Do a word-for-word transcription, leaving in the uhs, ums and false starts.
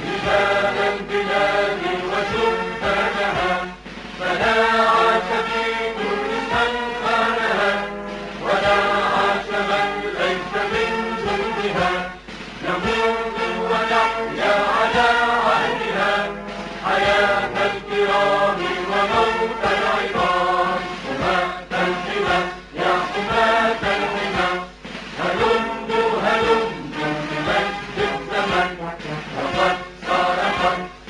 رجال البلاد وسلطانها، فلا عاش في تونس من خانها، ولا عاش من ليس من جندها. نموت ونحيا على عهدها حياة الكرام وموت العظام. حماة الحمى يا حماة الحمى، هلموا هلموا لمجد الزمن، وقد صار قد